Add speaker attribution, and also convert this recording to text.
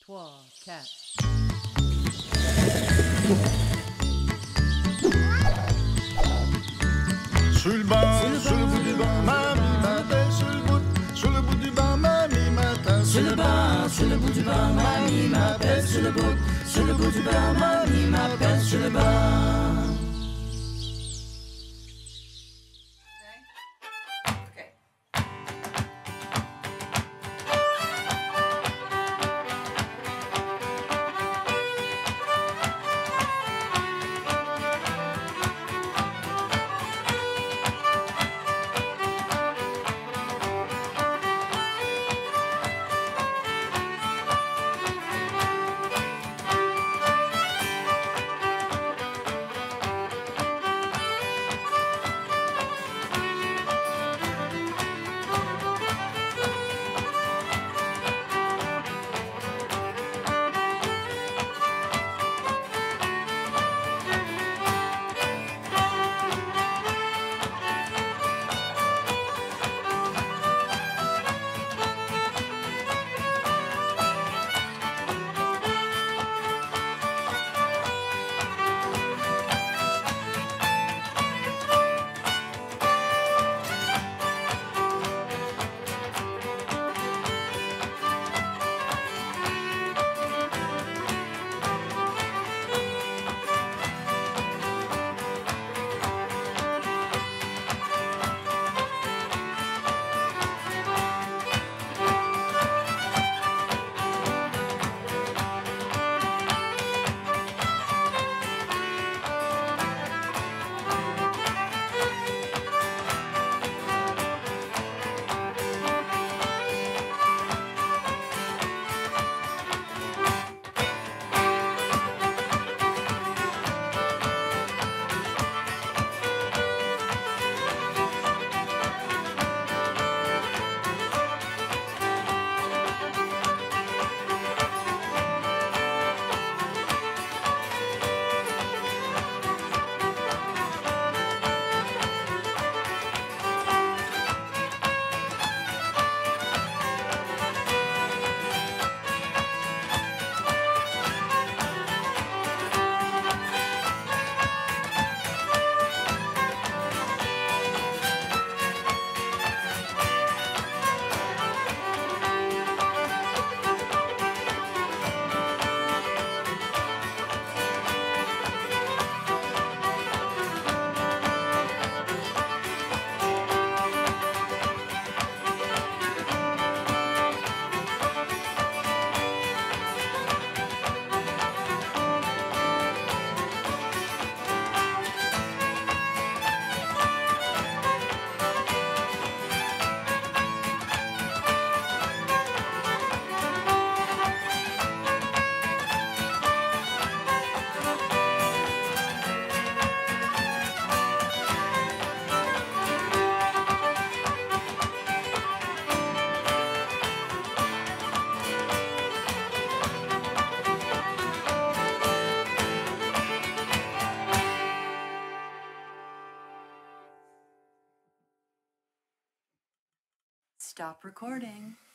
Speaker 1: 3, 4.
Speaker 2: Sur le banc, sur le bout du banc, mamie m'appelle sur le bout du banc, mamie m'appelle
Speaker 3: sur le banc, sur le bout du banc, mamie m'appelle sur le bout du banc, mamie m'appelle sur le banc.
Speaker 1: Stop recording.